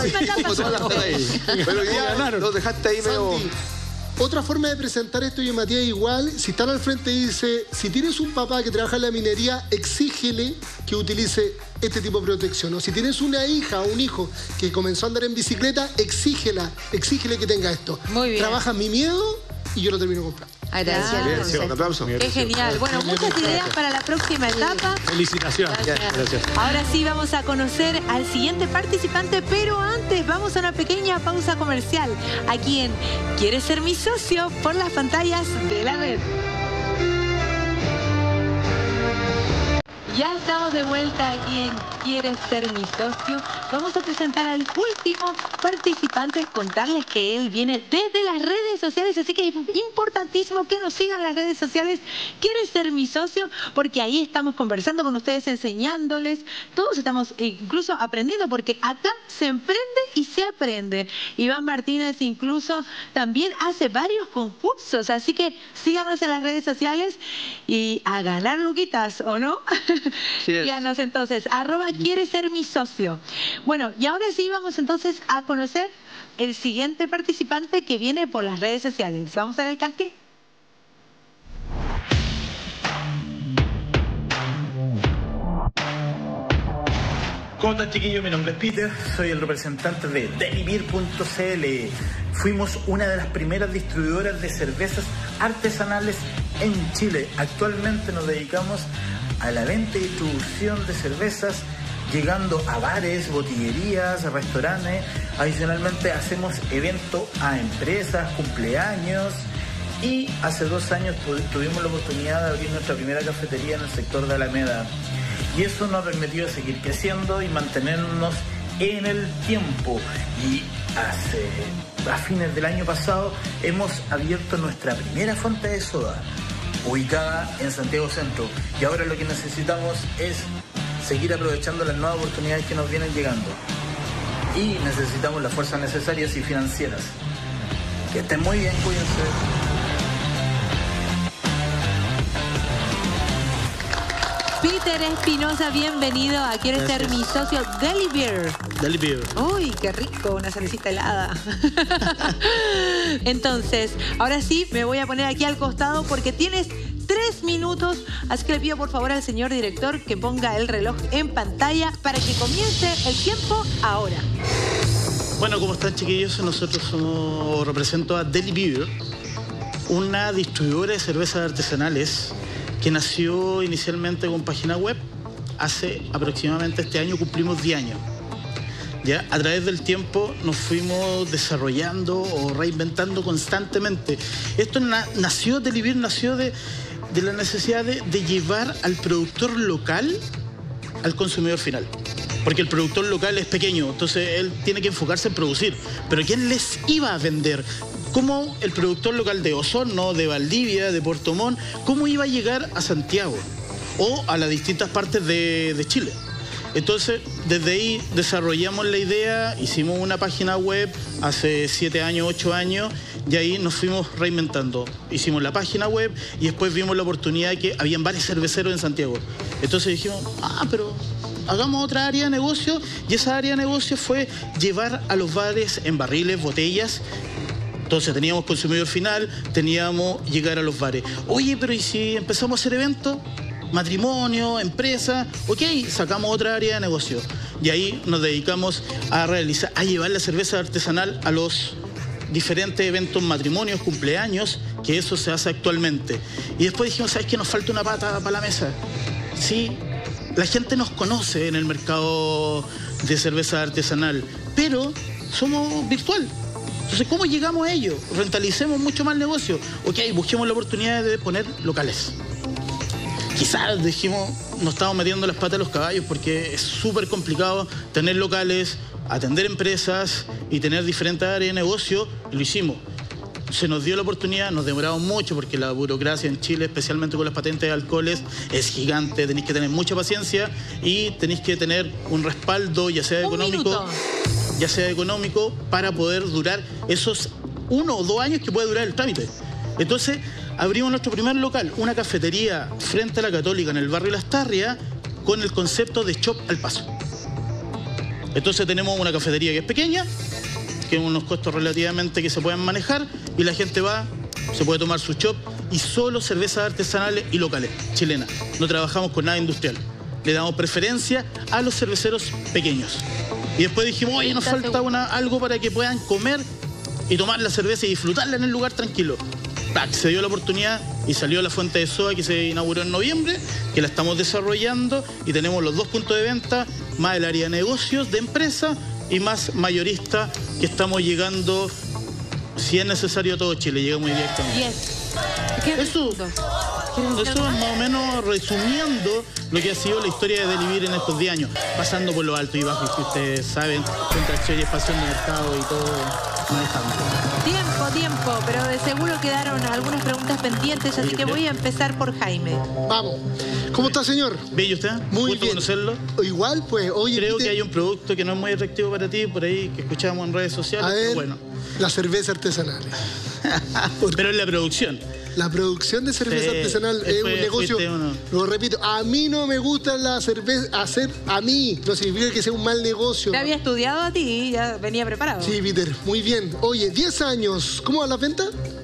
pero ya nos dejaste ahí medio... Otra forma de presentar esto, y Matías, igual, si están al frente y dice, si tienes un papá que trabaja en la minería, exígele que utilice este tipo de protección. O si tienes una hija o un hijo que comenzó a andar en bicicleta, exígele que tenga esto. Muy bien. Trabaja mi miedo y yo lo termino comprando. Gracias. Un aplauso. Qué genial. Bueno, muchas ideas para la próxima etapa. Felicitaciones. Gracias. Ahora sí vamos a conocer al siguiente participante, pero antes vamos a una pequeña pausa comercial aquí en ¿Quieres ser mi socio? Por las pantallas de la red. Ya estamos de vuelta aquí en ¿Quieres ser mi socio? Vamos a presentar al último participante, contarles que él viene desde las redes sociales, así que es importantísimo que nos sigan en las redes sociales ¿Quieres ser mi socio? Porque ahí estamos conversando con ustedes, enseñándoles, todos estamos incluso aprendiendo, porque acá se emprende y se aprende. Iván Martínez incluso también hace varios concursos, así que síganos en las redes sociales y a ganar luquitas, ¿o no? Síganos entonces, @quieres ser mi socio. Bueno, y ahora sí vamos entonces a conocer el siguiente participante que viene por las redes sociales. Vamos a ver el casting. ¿Cómo están, chiquillos? Mi nombre es Peter, soy el representante de Delibeer.cl. Fuimos una de las primeras distribuidoras de cervezas artesanales en Chile. Actualmente nos dedicamos a la venta y distribución de cervezas, llegando a bares, botillerías, restaurantes. Adicionalmente hacemos eventos a empresas, cumpleaños, y hace 2 años tuvimos la oportunidad de abrir nuestra primera cafetería en el sector de Alameda. Y eso nos ha permitido seguir creciendo y mantenernos en el tiempo. Y a fines del año pasado hemos abierto nuestra primera fuente de soda, ubicada en Santiago Centro. Y ahora lo que necesitamos es seguir aprovechando las nuevas oportunidades que nos vienen llegando. Y necesitamos las fuerzas necesarias y financieras. Que estén muy bien, cuídense. Peter Espinosa, bienvenido a ¿Quieres ser mi socio? Delibeer. Uy, qué rico, una cervecita helada. Entonces, ahora sí, me voy a poner aquí al costado porque tienes 3 minutos, así que le pido por favor al señor director que ponga el reloj en pantalla para que comience el tiempo ahora. Bueno, ¿cómo están, chiquillos? Nosotros represento a Delibeer, una distribuidora de cervezas artesanales que nació inicialmente con página web. Hace aproximadamente este año cumplimos 10 años. ¿Ya? A través del tiempo nos fuimos desarrollando o reinventando constantemente. Esto Delibeer nació de de la necesidad de llevar al productor local al consumidor final. Porque el productor local es pequeño, entonces él tiene que enfocarse en producir. Pero ¿quién les iba a vender? ¿Cómo el productor local de Osorno, de Valdivia, de Puerto Montt, cómo iba a llegar a Santiago o a las distintas partes de Chile? Entonces, desde ahí desarrollamos la idea, hicimos una página web hace 7 años, 8 años, y ahí nos fuimos reinventando. Hicimos la página web y después vimos la oportunidad de que habían varios cerveceros en Santiago. Entonces dijimos, pero hagamos otra área de negocio, y esa área de negocio fue llevar a los bares en barriles, botellas. Entonces teníamos consumidor final, teníamos llegar a los bares. Oye, pero ¿y si empezamos a hacer eventos? Matrimonio, empresa, ok, sacamos otra área de negocio. Y ahí nos dedicamos a llevar la cerveza artesanal a los diferentes eventos, matrimonios, cumpleaños, que eso se hace actualmente. Y después dijimos, ¿sabes qué? Nos falta una pata para la mesa. Sí, la gente nos conoce en el mercado de cerveza artesanal, pero somos virtual. Entonces, ¿cómo llegamos a ello? Rentalicemos mucho más el negocio. Ok, busquemos la oportunidad de poner locales. Quizás dijimos, nos estamos metiendo las patas a los caballos porque es súper complicado tener locales, atender empresas y tener diferentes áreas de negocio. Lo hicimos. Se nos dio la oportunidad, nos demoramos mucho porque la burocracia en Chile, especialmente con las patentes de alcoholes, es gigante. Tenéis que tener mucha paciencia y tenéis que tener un respaldo, ya sea económico, para poder durar esos 1 o 2 años que puede durar el trámite. Entonces, abrimos nuestro primer local, una cafetería frente a la Católica en el barrio Lastarria, con el concepto de shop al paso. Entonces tenemos una cafetería que es pequeña, que tiene unos costos relativamente que se pueden manejar, y la gente va, se puede tomar su shop, y solo cervezas artesanales y locales, chilenas. No trabajamos con nada industrial. Le damos preferencia a los cerveceros pequeños. Y después dijimos, oye, nos falta algo para que puedan comer y tomar la cerveza y disfrutarla en el lugar tranquilo. Se dio la oportunidad y salió la fuente de soda que se inauguró en noviembre, que la estamos desarrollando, y tenemos los 2 puntos de venta, más el área de negocios, de empresa, y más mayorista, que estamos llegando, si es necesario, a todo Chile. Llegamos directamente. Eso es más o menos resumiendo lo que ha sido la historia de Delivir en estos 10 años, pasando por los altos y bajos que ustedes saben, contracción y expansión de mercado y todo manejando. Tiempo, pero de seguro quedaron algunas preguntas pendientes, así que voy a empezar por Jaime. Vamos. ¿Cómo está, señor? ¿Bien y usted? Muy ¿Gusto bien. conocerlo? Igual, pues, oye, creo que hay un producto que no es muy atractivo para ti, por ahí, que escuchamos en redes sociales. A ver, pero bueno. La cerveza artesanal. Pero es la producción. La producción de cerveza artesanal es un negocio. Lo repito, a mí no me gusta la cerveza. A mí no significa que sea un mal negocio. Te había estudiado a ti, ya venía preparado. Sí, Peter, muy bien. Oye, 10 años, ¿cómo va la venta?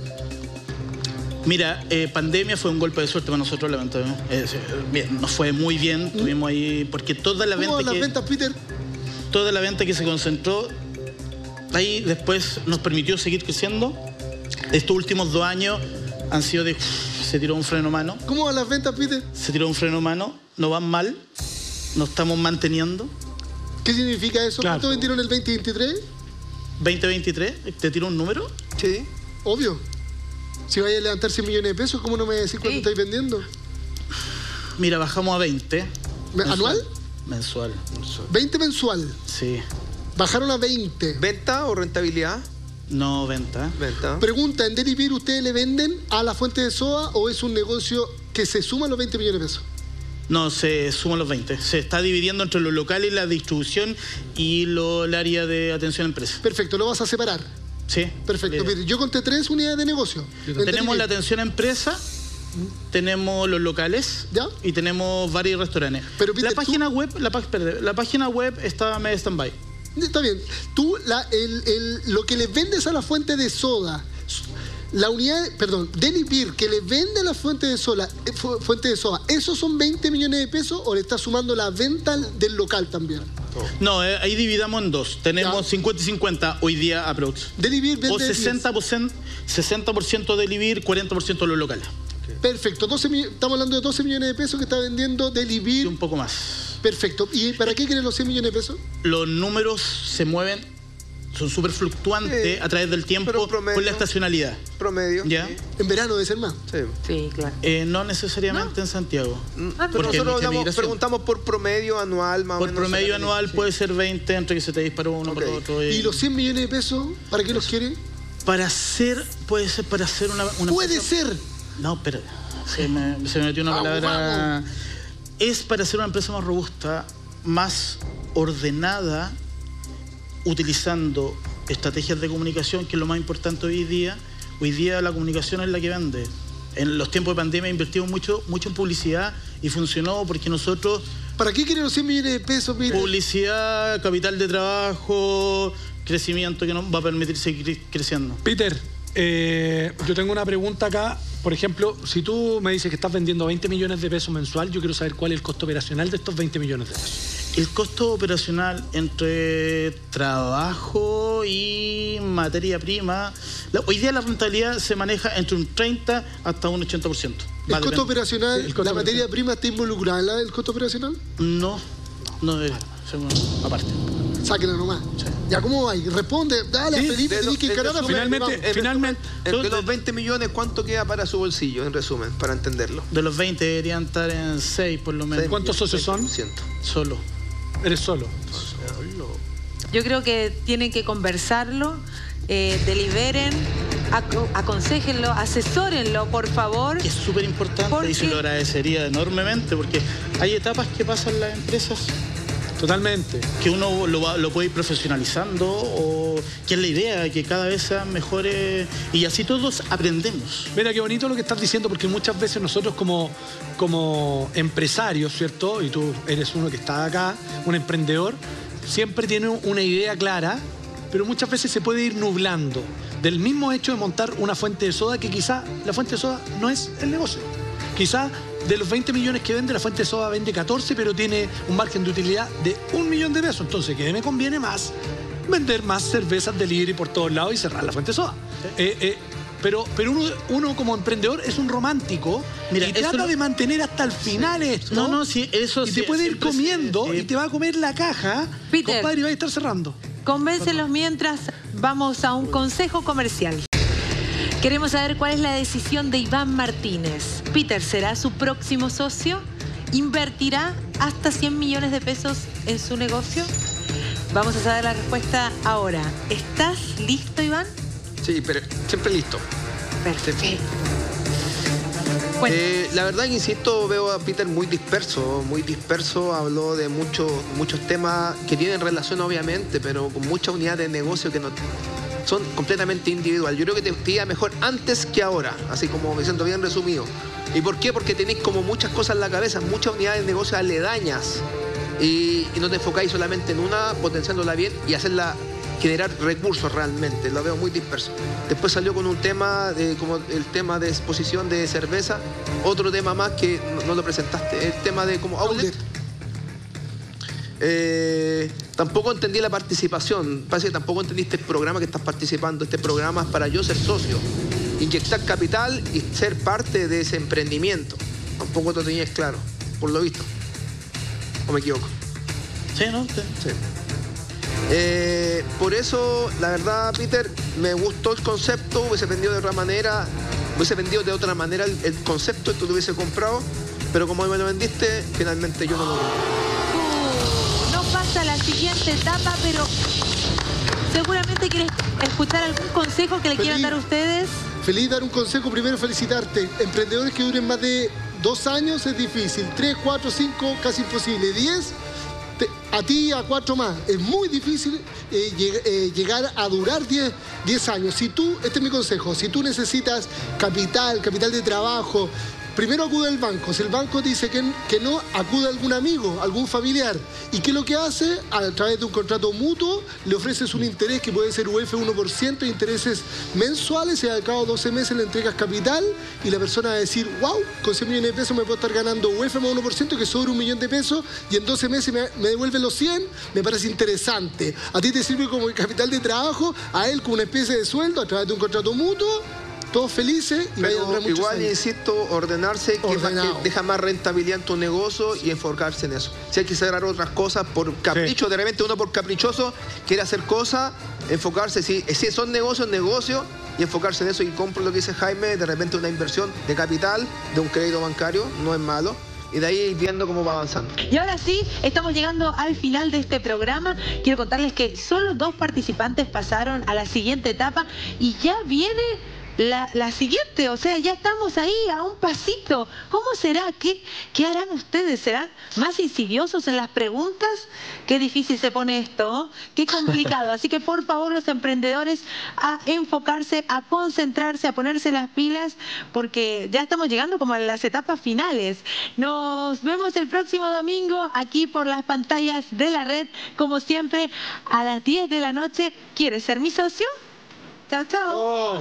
Mira, pandemia fue un golpe de suerte para nosotros, la venta. Bien, nos fue muy bien, tuvimos ahí, porque toda la venta. ¿Cómo va la venta, Peter? Toda la venta que se concentró ahí después nos permitió seguir creciendo. Estos últimos 2 años han sido de... Se tiró un freno mano. ¿Cómo va la venta, Peter? Se tiró un freno mano, no van mal, nos estamos manteniendo. ¿Qué significa eso? Claro. ¿Cuánto vendieron el 2023? 2023, ¿te tiro un número? Sí, obvio. Si vaya a levantar 100 millones de pesos, ¿cómo no me decís cuánto estáis vendiendo? Mira, bajamos a 20. ¿Anual? Mensual. 20 mensual. Sí. Bajaron a 20. ¿Venta o rentabilidad? No, venta. Pregunta, ¿en Delivir ustedes le venden a la fuente de soda o es un negocio que se suma a los 20 millones de pesos? No, se suman los 20. Se está dividiendo entre los locales, la distribución y el área de atención a empresas. Perfecto, ¿lo vas a separar? Sí. Perfecto. Mire, yo conté 3 unidades de negocio. Tenemos la atención a empresa, tenemos los locales, ¿ya? Y tenemos varios restaurantes. Pero, Peter, la página web está medio stand-by. Está bien. Tú, lo que le vendes a la fuente de soda, la unidad, Delivir, que le vende a la fuente de soda, ¿esos son 20 millones de pesos o le estás sumando la venta del local también? No, ahí dividamos en 2. Tenemos 50 y 50 hoy día aprox. Delivir vende o 60% Delivir, 40% de los locales. Perfecto. Estamos hablando de 12 millones de pesos que está vendiendo Delivir. Y un poco más. Perfecto. ¿Y para qué quieren los 100 millones de pesos? Los números se mueven son súper fluctuantes a través del tiempo promedio, por la estacionalidad. Promedio. ¿Ya? Sí. En verano debe ser más. Sí, claro. No necesariamente en Santiago. Pero nosotros preguntamos por promedio anual, más o menos. Por promedio anual puede ser 20, entre que se te disparó uno por otro. ¿Y los 100 millones de pesos, para qué los quiere? Para hacer, puede ser para hacer una ¡Puede ser! No, pero se me metió una palabra. Vamos. Es para hacer una empresa más robusta, más ordenada, utilizando estrategias de comunicación, que es lo más importante hoy día. Hoy día la comunicación es la que vende. En los tiempos de pandemia invertimos mucho en publicidad y funcionó porque nosotros... ¿Para qué quieren los 100 millones de pesos, Peter? Publicidad, capital de trabajo, crecimiento que nos va a permitir seguir creciendo. Peter, yo tengo una pregunta acá. Por ejemplo, si tú me dices que estás vendiendo 20 millones de pesos mensual, yo quiero saber cuál es el costo operacional de estos 20 millones de pesos. El costo operacional entre trabajo y materia prima, hoy día la rentabilidad se maneja entre un 30 hasta un 80%. ¿El costo operacional, la materia prima está involucrada en el costo operacional? No, aparte. Sáquenla nomás. Sí. ¿Ya cómo va? Responde, dale, sí, Felipe, tenés que encarar a finalmente, de los 20 millones, ¿cuánto queda para su bolsillo, en resumen, para entenderlo? De los 20 deberían estar en 6 por lo menos. ¿Cuántos socios son? Solo. ¿Eres solo? Yo creo que tienen que conversarlo, deliberen, aconséjenlo, asesórenlo, por favor. Es súper importante y se lo agradecería enormemente porque hay etapas que pasan las empresas. Totalmente. Que uno lo puede ir profesionalizando o que es la idea, que cada vez sean mejores y así todos aprendemos. Mira, qué bonito lo que estás diciendo porque muchas veces nosotros como empresarios, ¿cierto? Y tú eres uno que está acá, un emprendedor, siempre tiene una idea clara, pero muchas veces se puede ir nublando del mismo hecho de montar una fuente de soda que quizá la fuente de soda no es el negocio. Quizá de los 20 millones que vende, la fuente de soda vende 14, pero tiene un margen de utilidad de 1 millón de pesos. Entonces, ¿qué me conviene más? Vender más cervezas delivery por todos lados y cerrar la fuente de soda. Pero uno como emprendedor es un romántico. Mira, y trata de mantener hasta el final esto. Sí, eso y te puede ir comiendo y te va a comer la caja, Peter, compadre, y va a estar cerrando. Convéncelos mientras vamos a un consejo comercial. Queremos saber cuál es la decisión de Iván Martínez. Peter, ¿será su próximo socio? ¿Invertirá hasta 100 millones de pesos en su negocio? Vamos a saber la respuesta ahora. ¿Estás listo, Iván? Sí, pero siempre listo. Perfecto. Bueno. La verdad que, insisto, veo a Peter muy disperso. Habló de muchos temas que tienen relación, obviamente, pero con muchas unidades de negocio que no son completamente individual. Yo creo que te iba mejor antes que ahora, así como me siento bien resumido. ¿Y por qué? Porque tenéis como muchas cosas en la cabeza, muchas unidades de negocio aledañas y no te enfocáis solamente en una, potenciándola bien y hacerla generar recursos realmente. Lo veo muy disperso. Después salió con un tema, como el tema de exposición de cerveza, otro tema más que no lo presentaste, el tema de como outlet. Tampoco entendí la participación. Parece que tampoco entendiste el programa que estás participando. Este programa es para yo ser socio, inyectar capital y ser parte de ese emprendimiento. Tampoco lo tenías claro, por lo visto. ¿O me equivoco? Sí, ¿no? Sí. Por eso, la verdad, Peter, me gustó el concepto. Hubiese vendido de otra manera. Hubiese vendido de otra manera el concepto que lo hubiese comprado. Pero como me lo vendiste, finalmente yo no lo vendí. Pasa a la siguiente etapa, pero seguramente quieres escuchar algún consejo que le quieran dar a ustedes. Feliz dar un consejo. Primero, felicitarte. Emprendedores que duren más de 2 años es difícil. 3, 4, 5, casi imposible. 10, a ti a 4 más. Es muy difícil llegar a durar 10 años. Si tú, este es mi consejo, si tú necesitas capital de trabajo, primero acude al banco. Si el banco dice que no, acude a algún amigo, algún familiar. ¿Y qué es lo que hace? A través de un contrato mutuo, le ofreces un interés que puede ser UF 1% de intereses mensuales y al cabo de 12 meses le entregas capital y la persona va a decir, wow, con 100 millones de pesos me puedo estar ganando UF más 1% que sobre 1 millón de pesos y en 12 meses me devuelve los 100, me parece interesante. A ti te sirve como el capital de trabajo, a él como una especie de sueldo a través de un contrato mutuo todos felices y vaya a durar muchos igual, años. insisto, ordenarse, que deja más rentabilidad en tu negocio y enfocarse en eso. Si hay que cerrar otras cosas por capricho, de repente uno por caprichoso quiere hacer cosas, enfocarse, si son negocios, y enfocarse en eso. Y compro lo que dice Jaime, de repente una inversión de capital, de un crédito bancario, no es malo. Y de ahí ir viendo cómo va avanzando. Y ahora sí, estamos llegando al final de este programa. Quiero contarles que solo 2 participantes pasaron a la siguiente etapa y ya viene la siguiente. O sea, ya estamos ahí a un pasito. ¿Cómo será? ¿Qué harán ustedes? ¿Serán más insidiosos en las preguntas? Qué difícil se pone esto, ¿eh? Qué complicado. Así que por favor, los emprendedores, a enfocarse, a concentrarse, a ponerse las pilas, porque ya estamos llegando como a las etapas finales. Nos vemos el próximo domingo aquí por las pantallas de la red, como siempre, a las 10 de la noche. ¿Quieres ser mi socio? Chao, chao.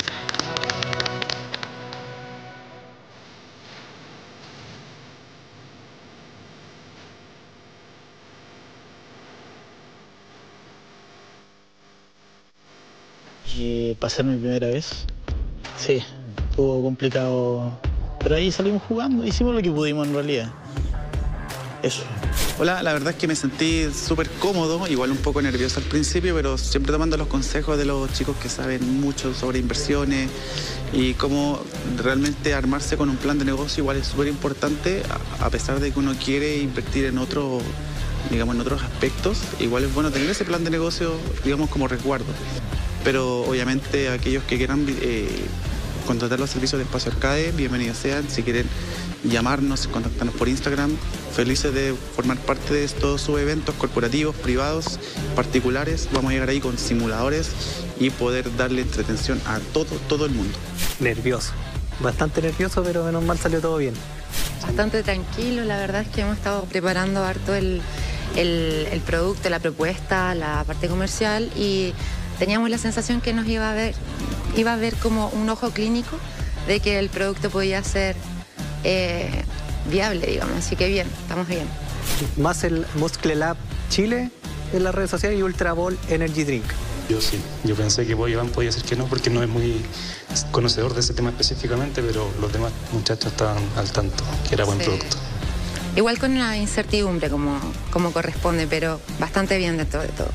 Pasar mi primera vez, sí, estuvo complicado, pero ahí salimos jugando, hicimos lo que pudimos en realidad. Eso. Hola, la verdad es que me sentí súper cómodo, igual un poco nervioso al principio, pero siempre tomando los consejos de los chicos que saben mucho sobre inversiones y cómo realmente armarse con un plan de negocio igual es súper importante, a pesar de que uno quiere invertir en otros aspectos, igual es bueno tener ese plan de negocio, digamos, como resguardo. Pero obviamente aquellos que quieran contratar los servicios de Espacio Arcade, bienvenidos sean. Si quieren llamarnos, contactarnos por Instagram, felices de formar parte de todos sus eventos corporativos, privados, particulares. Vamos a llegar ahí con simuladores y poder darle entretención a todo el mundo. Nervioso, bastante nervioso, pero menos mal salió todo bien. Bastante tranquilo, la verdad es que hemos estado preparando harto el producto, la propuesta, la parte comercial, y teníamos la sensación que nos iba a ver como un ojo clínico de que el producto podía ser viable, digamos. Así que bien, estamos bien. Más el Muscle Lab Chile en las redes sociales y Ultra Ball Energy Drink. Yo pensé que Iván podía decir que no, porque no es muy conocedor de ese tema específicamente, pero los demás muchachos estaban al tanto, que era buen producto. Igual con una incertidumbre como corresponde, pero bastante bien dentro de todo.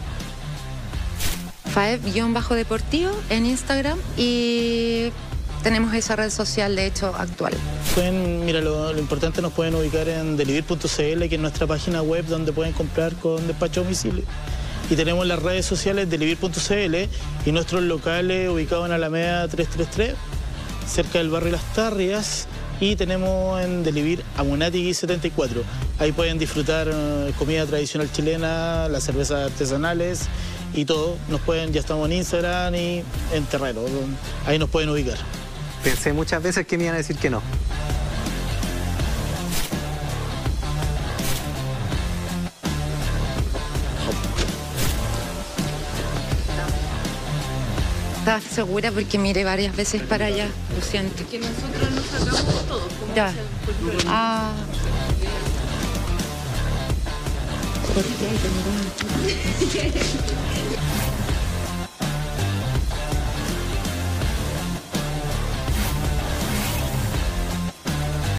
FAEB_deportivo en Instagram, y tenemos esa red social, de hecho, actual. Mira, lo importante, nos pueden ubicar en delivir.cl, que es nuestra página web donde pueden comprar con despacho a domicilio. Y tenemos las redes sociales delivir.cl y nuestros locales ubicados en Alameda 333, cerca del barrio Las Tarrias. Y tenemos en Delivir Amunatigui 74. Ahí pueden disfrutar comida tradicional chilena, las cervezas artesanales y todo. Ya estamos en Instagram y en Terrero. Ahí nos pueden ubicar. Pensé muchas veces que me iban a decir que no. Estaba segura porque miré varias veces para allá, lo siento. Que nosotros nos sacamos todos, como ya. Ah. ¿Por qué?